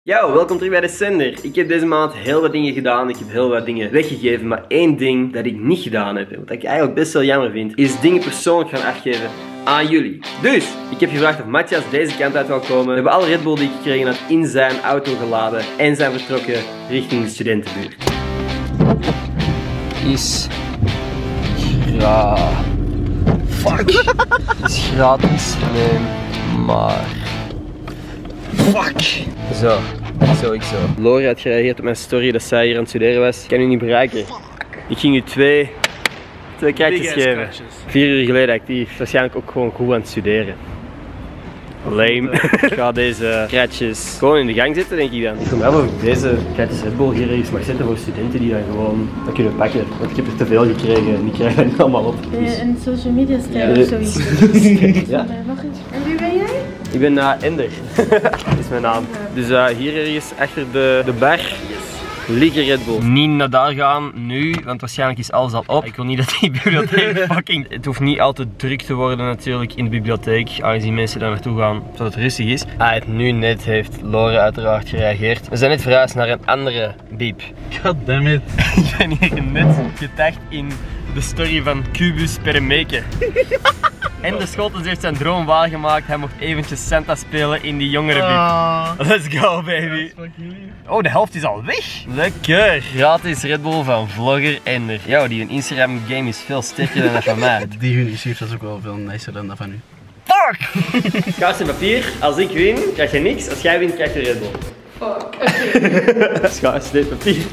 Yo, welkom terug bij de Zender. Ik heb deze maand heel wat dingen gedaan, ik heb heel wat dingen weggegeven, maar één ding dat ik niet gedaan heb, wat ik eigenlijk best wel jammer vind, is dingen persoonlijk gaan afgeven aan jullie. Dus, ik heb gevraagd of Matthias deze kant uit wil komen. We hebben alle Red Bull die ik gekregen had in zijn auto geladen en zijn vertrokken richting de studentenbuurt. Fuck! Is gratis, nee, maar... Fuck! Zo, ik zo. Lori had gereageerd op mijn story dat zij hier aan het studeren was. Ik kan u niet bereiken. Ik ging u twee kratjes geven. 4 uur geleden actief. Waarschijnlijk ook gewoon goed aan het studeren. Lame. Ik ga deze kratjes gewoon in de gang zetten, denk ik dan. Ik wil wel of ik deze kratjes Red Bull hier ergens mag zetten voor studenten die dan gewoon dat kunnen pakken. Want ik heb er te veel gekregen en die krijgen dat niet allemaal op. Dus... een social media ster of zoiets. Ja. En wie ben jij? Ik ben Ender. Dat is mijn naam. Dus hier ergens achter de bar. Liggen Red Bull. Niet naar daar gaan nu, want waarschijnlijk is alles al op. Ik wil niet dat die bibliotheek fucking... Het hoeft niet altijd druk te worden natuurlijk in de bibliotheek, aangezien mensen daar naartoe gaan zodat het rustig is. Nu net heeft Lore uiteraard gereageerd. We zijn net verhuisd naar een andere biep. Goddammit. Ik ben hier net getagd in de story van Cubus Permeke. En de Scholtens heeft zijn droom waargemaakt. Hij mocht eventjes Santa spelen in die jongerenbiep. Let's go, baby. Oh, de helft is al weg. Lekker. Gratis Red Bull van vlogger Ender. Ja, die Instagram game is veel sterker dan dat van mij. Die hun is was ook wel veel nicer dan dat van u. Fuck! Kaars en papier. Als ik win, krijg je niks. Als jij wint, krijg je Red Bull. Fuck. Schaars, dit papier.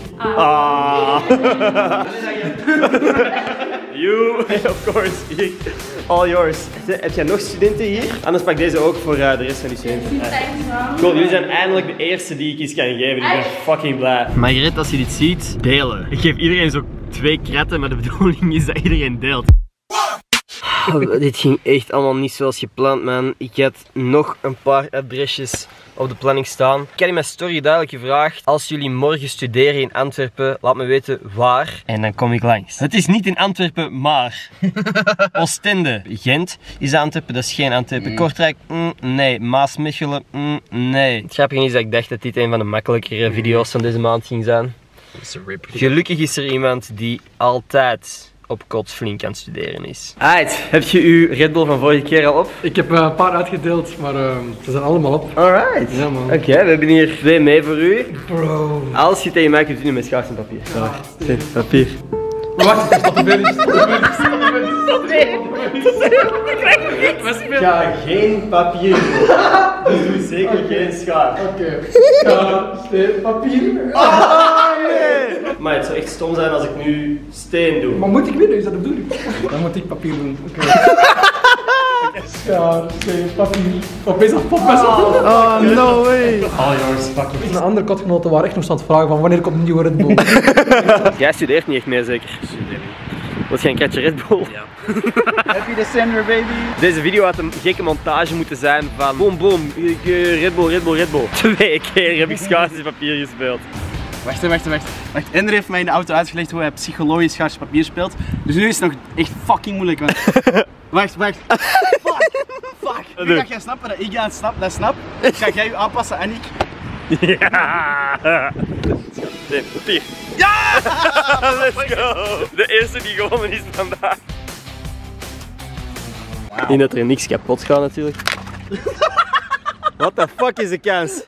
You, of course. Hier. All yours. Heb jij nog studenten hier? Anders pak deze ook voor de rest van die studenten. Cool, jullie zijn eindelijk de eerste die ik iets kan geven. Ik ben fucking blij. Margaret, als je dit ziet, delen. Ik geef iedereen zo 2 kratten, maar de bedoeling is dat iedereen deelt. Dit ging echt allemaal niet zoals gepland, man. Ik had nog een paar adresjes op de planning staan. Ik had in mijn story duidelijk gevraagd: als jullie morgen studeren in Antwerpen, laat me weten waar. En dan kom ik langs. Het is niet in Antwerpen, maar Oostende. Gent is Antwerpen, dat is geen Antwerpen. Kortrijk, nee. Maasmechelen, nee. Het grappige is dat ik dacht dat dit een van de makkelijkere video's van deze maand ging zijn. Gelukkig is er iemand die altijd op kots flink aan het studeren is. Alright, heb je uw Red Bull van vorige keer al op? Ik heb een paar uitgedeeld, maar ze zijn allemaal op. Alright. Ja, man. Oké, we hebben hier 2 mee voor u. Bro. Als je tegen mij kunt doen met schaars en papier. Daar, papier. Wacht, stop de verder. Ik ga geen papier doen. Dus doe zeker geen schaar. Oké. Schaar, steen, papier. Nee! Maar het zou echt stom zijn als ik nu steen doe. Maar moet ik winnen? Is dat de bedoeling? Dan moet ik papier doen. Oké. Schaar, steen, papier. Opeens dat pop met Oh, no way. All yours, fuck it. Een andere kotgenoten waren echt nog aan het vragen van wanneer komt een nieuwe Red Bull. Jij studeert niet echt meer zeker? Wil je een kratje Red Bull? Ja. Happy December, baby. Deze video had een gekke montage moeten zijn van boom boom, Red Bull, Red Bull, Red Bull. 2 keer heb ik schaars en papier gespeeld. Wacht. Ender heeft mij in de auto uitgelegd hoe hij psychologisch schaars papier speelt. Dus nu is het nog echt fucking moeilijk. Want... Wacht. Fuck. Nu ga jij snappen dat ik dat snap. Ga jij je aanpassen en ik... Ja! Nee, papier. Ja! Let's go! De eerste die gewonnen is vandaag. Wow. Niet dat er niks kapot gaat natuurlijk. What the fuck is de kans?